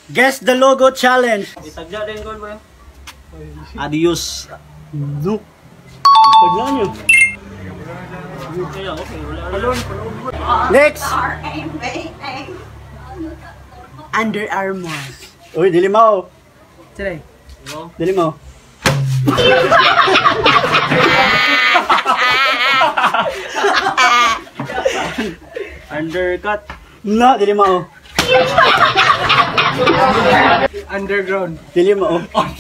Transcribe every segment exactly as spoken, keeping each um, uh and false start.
Guess the logo challenge. Itagya din ko ba? Adios. No. Pagyan nyo. Next. Under Armour. Uy, dili mo. Today. Dili mo. Undercut. No, dili mo. Underground. Dili mo.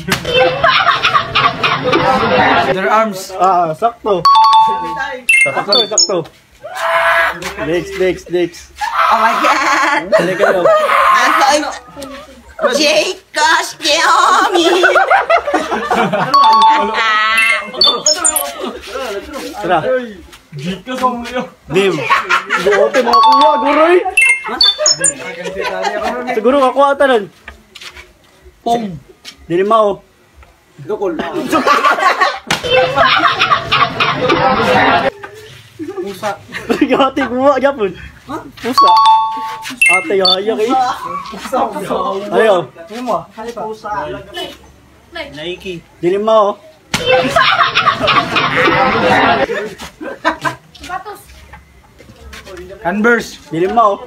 Underarms. Ah, sakto. Sakto, sakto. Next, next, next. Oh my God! Dali kayo. I'm Jake Kostiyomi! Tara. Jake ka sa mga. Dim. Buote mga kuha, guroy. Siguro kakuha tanan. Pong. Dili mo. Gakol. Pusa. Ate kuha gyapon. Pusa. Ate haya kay. Ayo. Mo. Pusa. Nike. Dili mo. Converse. Dili mo.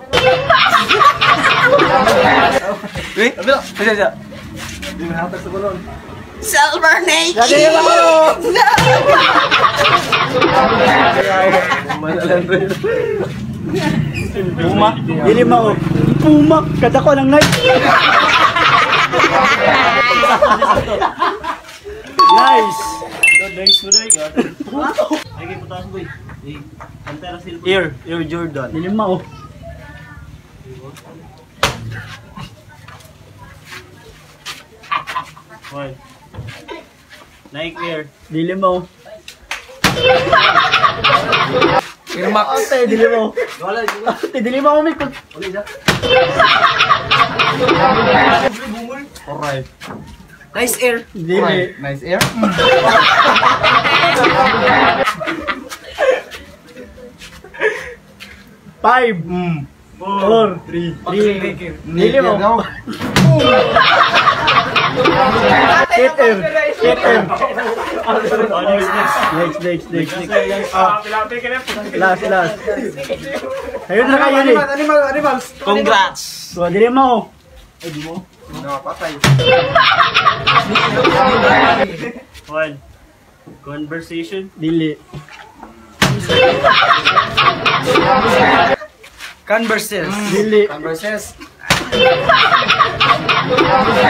Wait. Bisa bisa. Di mana sa balon. Silver Nike! Dili mo. Puma. Dili mo. Puma kada ko lang night. Nice. Nice mo dai ka. Ay kay putas boy. Eh, Pantera Silver. Air, Air Jordan. Dili mo. One. Nike Air. Dili mo. Air Max. Ate, dili mo. Ate, dili mo umik. Alright. Nice air! Dili. Nice air. Five. Four. Three. Three. Dili mo. Hit him. Hit him. Next, next, next, next. Ah, last, last. Ayun na kayo ni. Animal, animals. Congrats. So, dili mo. Ay, di mo. Nakapatay. One. Conversation. Dili. Converses. Dili. Converses.